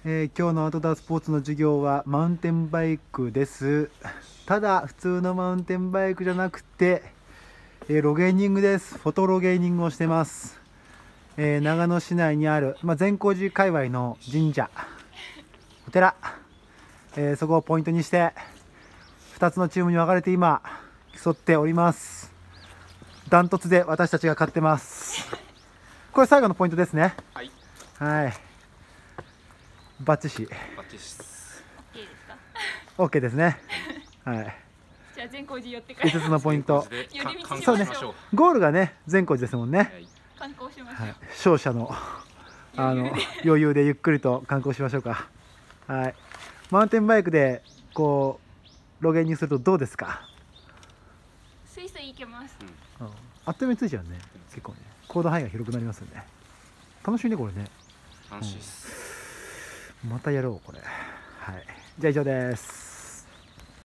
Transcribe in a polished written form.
今日のアウトドアスポーツの授業はマウンテンバイクです。ただ普通のマウンテンバイクじゃなくて、ロゲーニングです。フォトロゲーニングをしてます。長野市内にある、善光寺界隈の神社、お寺、そこをポイントにして2つのチームに分かれて今競っております。ダントツで私たちが勝ってます。これ最後のポイントですね。 はい、 はい、バッチシ。 バッチリです。 いいですか。 OK ですね。はい。 じゃあ善光寺寄ってから 5つのポイント。 そうね。 ゴールがね善光寺ですもんね。 はい、 観光しましょう。 はい、勝者の余裕でゆっくりと観光しましょうか。はい。マウンテンバイクでこうロゲーにするとどうですか。 スイスイ行けます。 あっという間についちゃうね。結構ね行動範囲が広くなりますよね。楽しいねこれね。 楽しいです。 またやろうこれ。はい。じゃあ以上です。